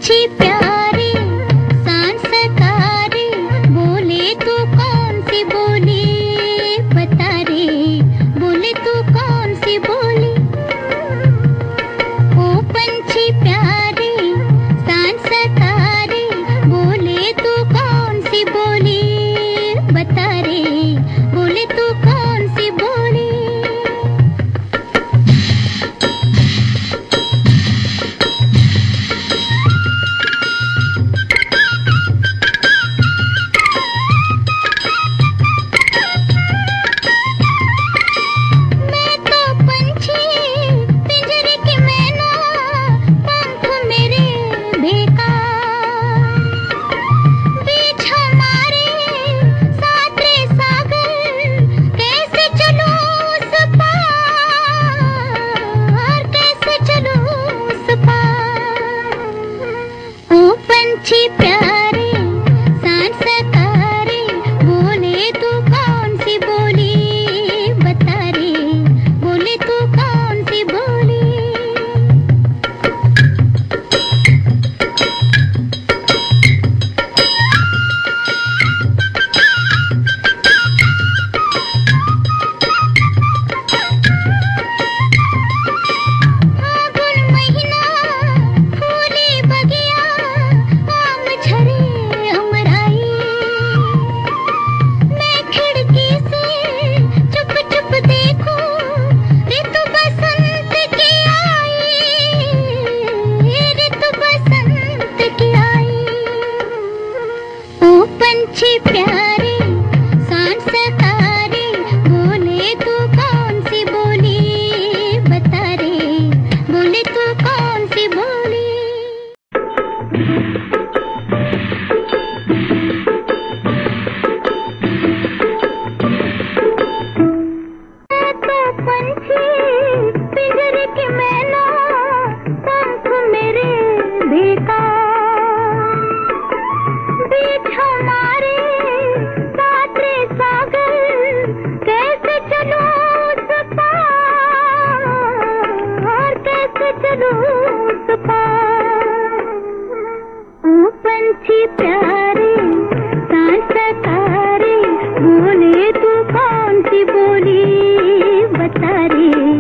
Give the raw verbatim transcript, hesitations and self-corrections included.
पंछी प्यारे सांझ सकारे, बोले तू कौन सी बोली बता रे, बोले तू कौन सी बोली। ओ पंछी प्यारे सांझ सकारे, बोले तू कौन सी बोली बता रे, बोले तू कौन सी बोली। बोले तू कौन सी बोली बता रे।